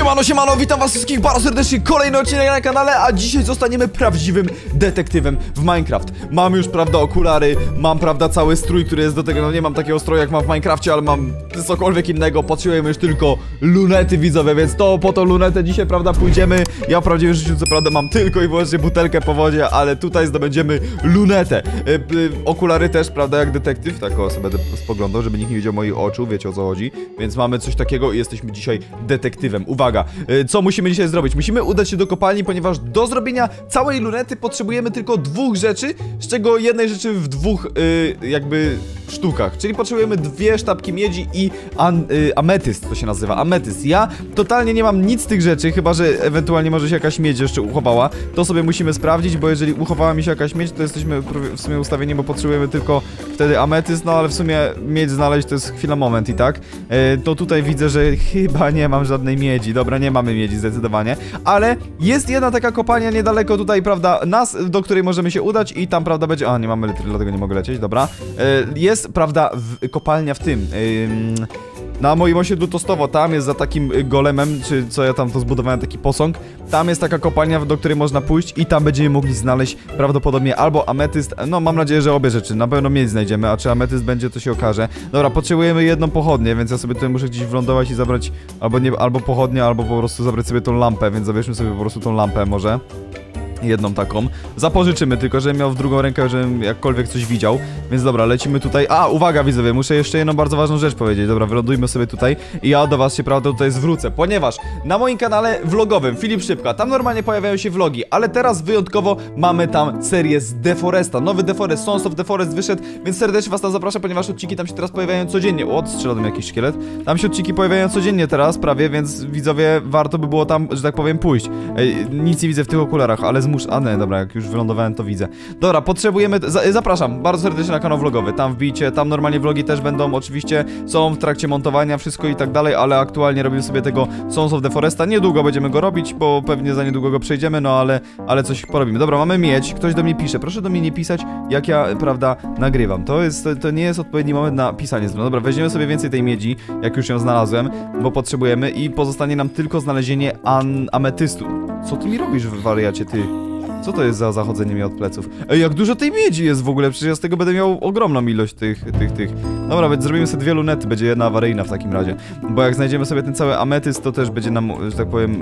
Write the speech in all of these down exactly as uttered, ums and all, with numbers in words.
Siemano, siemano, witam was wszystkich bardzo serdecznie, kolejny odcinek na kanale, a dzisiaj zostaniemy prawdziwym detektywem w Minecraft. Mam już, prawda, okulary, mam, prawda, cały strój, który jest do tego, no nie mam takiego stroju jak mam w Minecrafcie, ale mam cokolwiek innego, potrzebujemy już tylko lunety, widzowie, więc to po tą lunetę dzisiaj, prawda, pójdziemy. Ja w prawdziwym życiu, co prawda, mam tylko i wyłącznie butelkę po wodzie, ale tutaj zdobędziemy lunetę. Yy, yy, okulary też, prawda, jak detektyw, tak o sobie będę spoglądał, żeby nikt nie widział moich oczu, wiecie o co chodzi, więc mamy coś takiego i jesteśmy dzisiaj detektywem. Uwaga, co musimy dzisiaj zrobić? Musimy udać się do kopalni, ponieważ do zrobienia całej lunety potrzebujemy tylko dwóch rzeczy, z czego jednej rzeczy w dwóch yy, jakby sztukach, czyli potrzebujemy dwie sztabki miedzi i an, yy, ametyst, to się nazywa, ametyst. Ja totalnie nie mam nic z tych rzeczy, chyba że ewentualnie może się jakaś miedź jeszcze uchowała, to sobie musimy sprawdzić, bo jeżeli uchowała mi się jakaś miedź, to jesteśmy w sumie ustawieni, bo potrzebujemy tylko wtedy ametyst, no ale w sumie miedź znaleźć to jest chwila, moment i tak, yy, to tutaj widzę, że chyba nie mam żadnej miedzi. Dobra, nie mamy miedzi zdecydowanie, ale jest jedna taka kopalnia niedaleko tutaj, prawda, nas, do której możemy się udać i tam, prawda, będzie... A, nie mamy litry, dlatego nie mogę lecieć, dobra. Yy, jest, prawda, w, kopalnia w tym... Yy, na moim osiedlu Tostowo, tam jest za takim golemem, czy co ja tam to zbudowałem, taki posąg. Tam jest taka kopalnia, do której można pójść i tam będziemy mogli znaleźć prawdopodobnie albo ametyst, no mam nadzieję, że obie rzeczy, na pewno miedź znajdziemy, a czy ametyst będzie, to się okaże. Dobra, potrzebujemy jedną pochodnię, więc ja sobie tutaj muszę gdzieś wlądować i zabrać albo nie, albo pochodnię, albo po prostu zabrać sobie tą lampę, więc zabierzmy sobie po prostu tą lampę może. Jedną taką. Zapożyczymy, tylko żebym miał w drugą rękę, żebym jakkolwiek coś widział. Więc dobra, lecimy tutaj. A, uwaga widzowie, muszę jeszcze jedną bardzo ważną rzecz powiedzieć. Dobra, wylądujmy sobie tutaj i ja do was się, prawda, tutaj zwrócę, ponieważ na moim kanale vlogowym Filip Szczypka, tam normalnie pojawiają się vlogi, ale teraz wyjątkowo mamy tam serię z Deforesta. Nowy Deforest, Sons of Deforest wyszedł, więc serdecznie was tam zapraszam, ponieważ odcinki tam się teraz pojawiają codziennie. O, strzela do mnie jakiś szkielet. Tam się odcinki pojawiają codziennie teraz prawie, więc widzowie, warto by było tam, że tak powiem, pójść. Ej, nic nie widzę w tych okularach, ale zmusz... A nie, dobra, jak już wylądowałem, to widzę. Dobra, potrzebujemy... Zapraszam bardzo serdecznie na kanał vlogowy, tam wbijcie, tam normalnie vlogi też będą, oczywiście są w trakcie montowania, wszystko i tak dalej, ale aktualnie robimy sobie tego Sons of Deforesta. Niedługo będziemy go robić, bo pewnie za niedługo go przejdziemy, no ale, ale coś porobimy. Dobra, mamy miedź, ktoś do mnie pisze, proszę do mnie nie pisać, jak ja, prawda, nagrywam. To jest, to, to nie jest odpowiedni moment na pisanie. No dobra, weźmiemy sobie więcej tej miedzi, jak już ją znalazłem, bo potrzebujemy i pozostanie nam tylko znalezienie an ametystu. Co ty mi robisz, wariacie, ty? Co to jest za zachodzenie mi od pleców? Ej, jak dużo tej miedzi jest w ogóle, przecież ja z tego będę miał ogromną ilość tych, tych, tych. Dobra, więc zrobimy sobie dwie lunety, będzie jedna awaryjna w takim razie. Bo jak znajdziemy sobie ten cały ametyst, to też będzie nam, że tak powiem,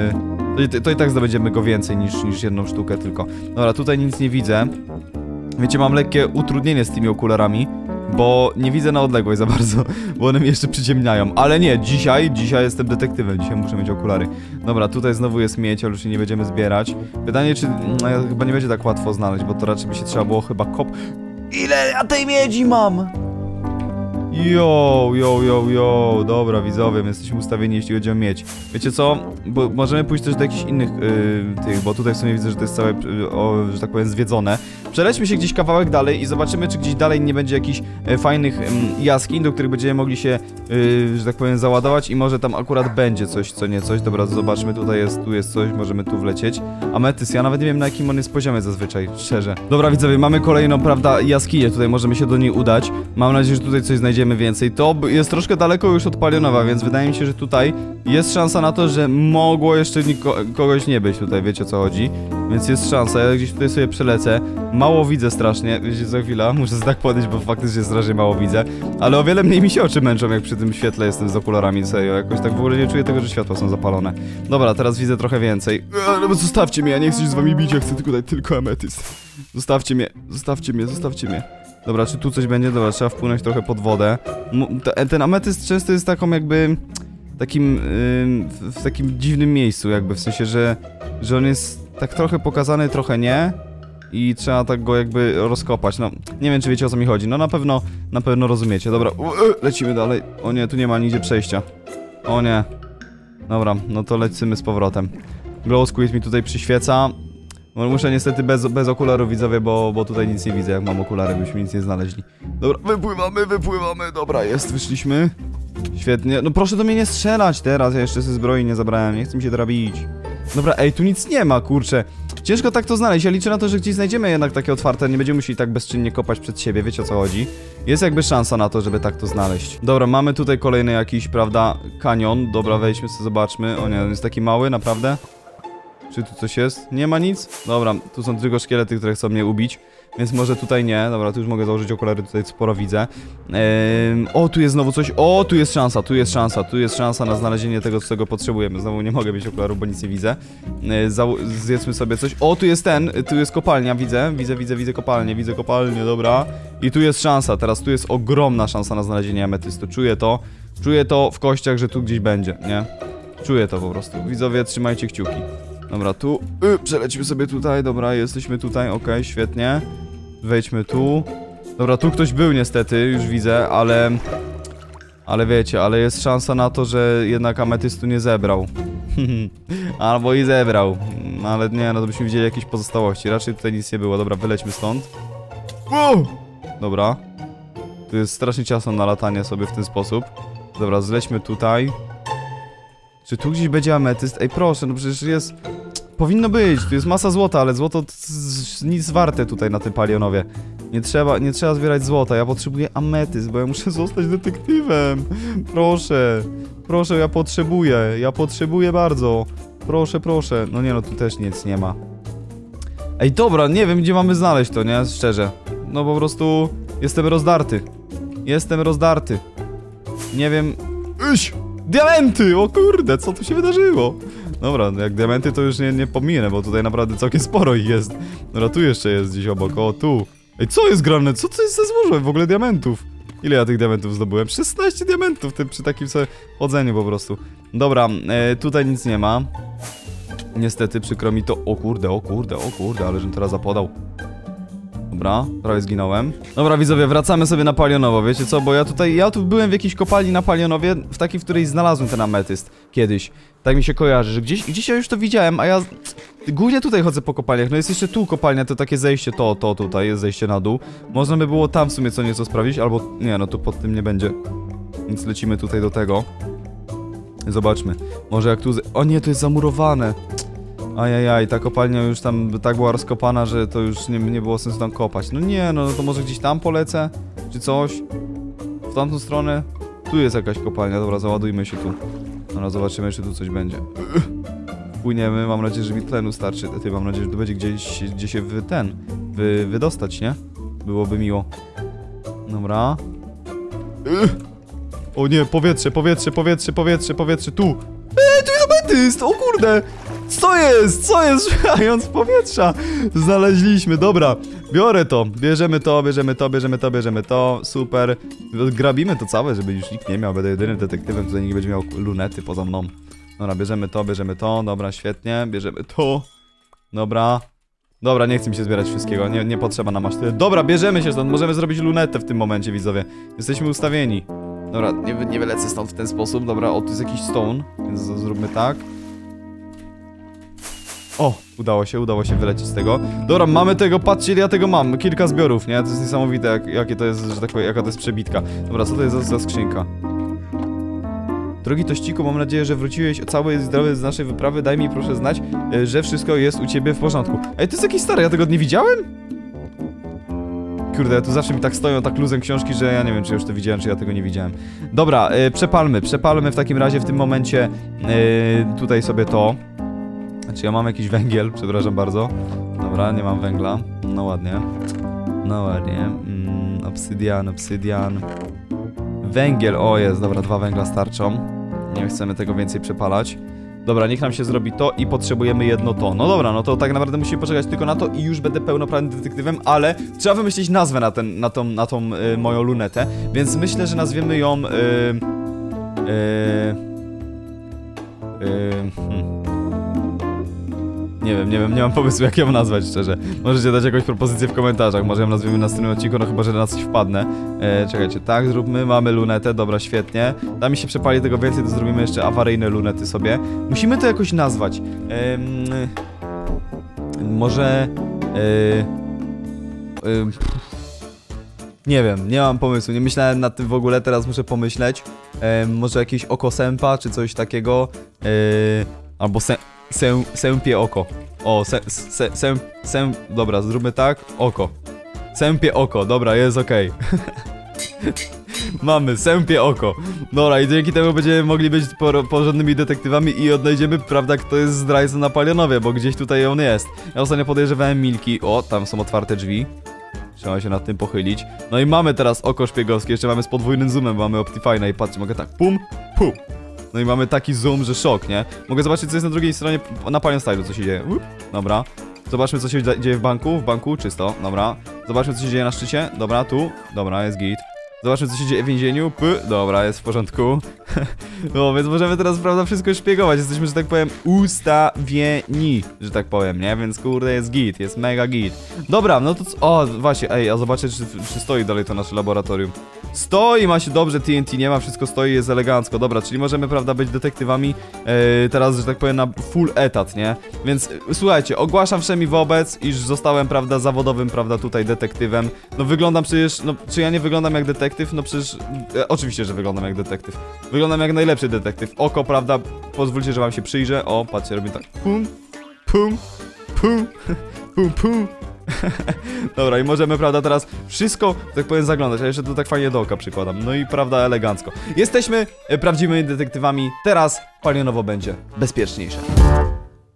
yy, to, to i tak zdobędziemy go więcej niż, niż jedną sztukę tylko. Dobra, tutaj nic nie widzę. Wiecie, mam lekkie utrudnienie z tymi okularami, bo nie widzę na odległość za bardzo, bo one mnie jeszcze przyciemniają. Ale nie, dzisiaj, dzisiaj jestem detektywem, dzisiaj muszę mieć okulary. Dobra, tutaj znowu jest miedź, ale już się nie będziemy zbierać. Pytanie, czy... No, chyba nie będzie tak łatwo znaleźć, bo to raczej by się trzeba było chyba kop... Ile ja tej miedzi mam? Jo, jo, jo, jo, dobra widzowie, my jesteśmy ustawieni, jeśli chodzi o miedź. Wiecie co, bo możemy pójść też do jakichś innych yy, tych, bo tutaj w sumie widzę, że to jest całe, yy, o, że tak powiem, zwiedzone. Przelećmy się gdzieś kawałek dalej i zobaczymy, czy gdzieś dalej nie będzie jakichś yy, fajnych yy, jaskiń, do których będziemy mogli się, yy, że tak powiem, załadować i może tam akurat będzie coś, co nie coś. Dobra, zobaczmy, tutaj jest, tu jest coś, możemy tu wlecieć. Ametyst, ja nawet nie wiem, na jakim on jest poziomie zazwyczaj, szczerze. Dobra widzowie, mamy kolejną, prawda, jaskinię, tutaj możemy się do niej udać. Mam nadzieję, że tutaj coś znajdziemy więcej. To jest troszkę daleko już od Palionowa, więc wydaje mi się, że tutaj jest szansa na to, że mogło jeszcze kogoś nie być tutaj, wiecie o co chodzi. Więc jest szansa, ja gdzieś tutaj sobie przelecę. Mało widzę strasznie, wiecie, za chwilę, muszę tak podejść, bo faktycznie strasznie mało widzę. Ale o wiele mniej mi się oczy męczą, jak przy tym świetle jestem z okularami, serio. Jakoś tak w ogóle nie czuję tego, że światła są zapalone. Dobra, teraz widzę trochę więcej. Eee, zostawcie mnie, ja nie chcę się z wami bić, ja chcę tylko dać tylko ametyst. Zostawcie mnie, zostawcie mnie, zostawcie mnie. Dobra, czy tu coś będzie? Dobra, trzeba wpłynąć trochę pod wodę. Ten, ten ametyst często jest taką jakby... Takim... Yy, w takim dziwnym miejscu jakby, w sensie, że... Że on jest tak trochę pokazany, trochę nie. I trzeba tak go jakby rozkopać, no... Nie wiem, czy wiecie, o co mi chodzi, no na pewno... Na pewno rozumiecie, dobra, lecimy dalej. O nie, tu nie ma nigdzie przejścia. O nie. Dobra, no to lecimy z powrotem. Glow squid mi tutaj przyświeca. Muszę niestety bez, bez okularów, widzowie, bo, bo tutaj nic nie widzę, jak mam okulary, byśmy nic nie znaleźli. Dobra, wypływamy, wypływamy, dobra, jest, wyszliśmy. Świetnie, no proszę do mnie nie strzelać teraz, ja jeszcze ze zbroi nie zabrałem, nie chcę mi się teraz bić. Dobra, ej, tu nic nie ma, kurczę. Ciężko tak to znaleźć, ja liczę na to, że gdzieś znajdziemy jednak takie otwarte, nie będziemy musieli tak bezczynnie kopać przed siebie, wiecie o co chodzi. Jest jakby szansa na to, żeby tak to znaleźć. Dobra, mamy tutaj kolejny jakiś, prawda, kanion. Dobra, wejdźmy sobie, zobaczmy. O nie, on jest taki mały, naprawdę? Czy tu coś jest? Nie ma nic? Dobra, tu są tylko szkielety, które chcą mnie ubić. Więc może tutaj nie. Dobra, tu już mogę założyć okulary, tutaj sporo widzę. Ehm, o, tu jest znowu coś. O, tu jest szansa, tu jest szansa, tu jest szansa na znalezienie tego, czego potrzebujemy. Znowu nie mogę mieć okularów, bo nic nie widzę. Ehm, zjedzmy sobie coś. O, tu jest ten, tu jest kopalnia, widzę. Widzę, widzę, widzę kopalnię, widzę kopalnię, dobra. I tu jest szansa, teraz tu jest ogromna szansa na znalezienie ametystu. Czuję to, czuję to w kościach, że tu gdzieś będzie, nie? Czuję to po prostu. Widzowie, trzymajcie kciuki. Dobra, tu, y, przelecimy sobie tutaj, dobra, jesteśmy tutaj, okej, okay, świetnie. Wejdźmy tu. Dobra, tu ktoś był niestety, już widzę, ale... Ale wiecie, ale jest szansa na to, że jednak ametystu nie zebrał. Albo i zebrał. Ale nie, no to byśmy widzieli jakieś pozostałości. Raczej tutaj nic nie było. Dobra, wylećmy stąd. Wow! Dobra. Tu jest strasznie ciasno na latanie sobie w ten sposób. Dobra, zlećmy tutaj. Czy tu gdzieś będzie ametyst? Ej, proszę, no przecież jest... Powinno być, tu jest masa złota, ale złoto nic warte tutaj na tym palionowie. Nie trzeba, nie trzeba zbierać złota, ja potrzebuję ametyst, bo ja muszę zostać detektywem. Proszę, proszę, ja potrzebuję, ja potrzebuję bardzo. Proszę, proszę. No nie no, tu też nic nie ma. Ej, dobra, nie wiem gdzie mamy znaleźć to, nie? Szczerze. No po prostu jestem rozdarty. Jestem rozdarty. Nie wiem... Iś! Diamenty! O kurde, co tu się wydarzyło? Dobra, jak diamenty to już nie, nie pominę, bo tutaj naprawdę całkiem sporo ich jest. Dobra, tu jeszcze jest gdzieś obok, o tu. Ej, co jest grane? Co to jest za złoże w ogóle diamentów? Ile ja tych diamentów zdobyłem? szesnaście diamentów tym, przy takim sobie chodzeniu po prostu. Dobra, e, tutaj nic nie ma. Niestety, przykro mi to... O kurde, o kurde, o kurde, ale żebym teraz zapodał. Dobra, prawie zginąłem. Dobra, widzowie, wracamy sobie na Palionowo, wiecie co? Bo ja tutaj, ja tu byłem w jakiejś kopalni na Palionowie, w takiej, w której znalazłem ten ametyst kiedyś. Tak mi się kojarzy, że gdzieś, gdzieś ja już to widziałem, a ja głównie tutaj chodzę po kopalniach. No jest jeszcze tu kopalnia, to takie zejście, to, to tutaj jest zejście na dół. Można by było tam w sumie co nieco sprawdzić, albo nie, no tu pod tym nie będzie. Więc lecimy tutaj do tego. Zobaczmy. Może jak tu... Z... O nie, to jest zamurowane. Ajajaj, ta kopalnia już tam tak była rozkopana, że to już nie, nie było sensu tam kopać. No nie, no to może gdzieś tam polecę? Czy coś? W tamtą stronę? Tu jest jakaś kopalnia, dobra, załadujmy się tu. Dobra, zobaczymy, czy tu coś będzie. Płyniemy, mam nadzieję, że mi tlenu starczy. Ty, mam nadzieję, że to będzie gdzieś, gdzie się wy, ten, wy, wydostać, nie? Byłoby miło. Dobra. O nie, powietrze, powietrze, powietrze, powietrze, powietrze, tu! Eee, tu jest ametyst! O kurde! Co jest? Co jest? Szukając powietrza! Znaleźliśmy, dobra. Biorę to, bierzemy to, bierzemy to, bierzemy to, bierzemy to. Super. Grabimy to całe, żeby już nikt nie miał. Będę jedynym detektywem, tutaj nikt będzie miał lunety poza mną. Dobra, bierzemy to, bierzemy to. Dobra, świetnie. Bierzemy to. Dobra. Dobra, nie chcę mi się zbierać wszystkiego. Nie, nie potrzeba nam aż tyle. Dobra, bierzemy się stąd. Możemy zrobić lunetę w tym momencie, widzowie. Jesteśmy ustawieni. Dobra, nie, nie wylecę stąd w ten sposób. Dobra, o, tu jest jakiś stone, więc zróbmy tak. O, udało się, udało się wylecieć z tego. Dobra, mamy tego, patrzcie, ja tego mam. Kilka zbiorów, nie? To jest niesamowite, jak, jakie to jest, że tak powiem, jaka to jest przebitka. Dobra, co to jest za, za skrzynka? Drogi Tościku, mam nadzieję, że wróciłeś cały zdrowy z naszej wyprawy. Daj mi proszę znać, że wszystko jest u ciebie w porządku. Ej, to jest jakiś stary, ja tego nie widziałem? Kurde, tu zawsze mi tak stoją tak luzem książki, że ja nie wiem, czy już to widziałem, czy ja tego nie widziałem. Dobra, yy, przepalmy, przepalmy w takim razie w tym momencie yy, tutaj sobie to. Znaczy ja mam jakiś węgiel, przepraszam bardzo. Dobra, nie mam węgla. No ładnie. No ładnie. Mm, obsydian, obsydian. Węgiel, o jest, dobra, dwa węgla starczą. Nie chcemy tego więcej przepalać. Dobra, niech nam się zrobi to i potrzebujemy jedno to. No dobra, no to tak naprawdę musimy poczekać tylko na to i już będę pełnoprawnym detektywem, ale trzeba wymyślić nazwę na, ten, na tą, na tą y, moją lunetę, więc myślę, że nazwiemy ją... Y, y, y, hmm. Nie wiem, nie wiem, nie mam pomysłu jak ją nazwać, szczerze. Możecie dać jakąś propozycję w komentarzach, może ją nazwiemy na następnym odcinku, no chyba, że na coś wpadnę. E, czekajcie, tak, zróbmy, mamy lunetę, dobra, świetnie. Da mi się przepali tego więcej, to zrobimy jeszcze awaryjne lunety sobie. Musimy to jakoś nazwać. E, może... E, e, nie wiem, nie mam pomysłu, nie myślałem nad tym w ogóle, teraz muszę pomyśleć. E, może jakieś oko sępa, czy coś takiego. E, albo sę... sę, sępie oko. O, sę, sę, sę, sę, dobra, zróbmy tak, oko. Sępie oko, dobra, jest okej. Okay. Mamy, sępie oko. Dobra, i dzięki temu będziemy mogli być por porządnymi detektywami i odnajdziemy, prawda, kto jest zdrajcą na Palionowie, bo gdzieś tutaj on jest. Ja ostatnio podejrzewałem Milki. O, tam są otwarte drzwi. Trzeba się nad tym pochylić. No i mamy teraz oko szpiegowskie, jeszcze mamy z podwójnym zoomem, mamy Optifine'a i patrzcie, mogę tak, pum, pum. No i mamy taki zoom, że szok, nie? Mogę zobaczyć, co jest na drugiej stronie, na Palion Stylu, co się dzieje. Up, dobra. Zobaczmy, co się dzieje w banku. W banku czysto, dobra. Zobaczmy, co się dzieje na szczycie. Dobra, tu. Dobra, jest git. Zobaczmy, co się dzieje w więzieniu. Py. Dobra, jest w porządku. No, więc możemy teraz, prawda, wszystko szpiegować. Jesteśmy, że tak powiem, ustawieni, że tak powiem, nie? Więc kurde, jest git, jest mega git. Dobra, no to co? O, właśnie, ej, a zobaczę, czy, czy stoi dalej to nasze laboratorium. Stoi, ma się dobrze, T N T nie ma, wszystko stoi, jest elegancko. Dobra, czyli możemy, prawda, być detektywami yy, teraz, że tak powiem, na full etat, nie? Więc yy, słuchajcie, ogłaszam wszemi wobec, iż zostałem, prawda, zawodowym, prawda, tutaj detektywem. No wyglądam przecież, no czy ja nie wyglądam jak detektyw? No przecież, yy, oczywiście, że wyglądam jak detektyw. Wyglądam jak najlepszy detektyw. Oko, prawda, pozwólcie, że wam się przyjrzę. O, patrzcie, robię tak, pum, pum, pum, pum, pum. Dobra, i możemy, prawda, teraz wszystko, tak powiem, zaglądać, a jeszcze tu tak fajnie do oka przykładam. No i prawda, elegancko. Jesteśmy e, prawdziwymi detektywami, teraz palionowo będzie bezpieczniejsze.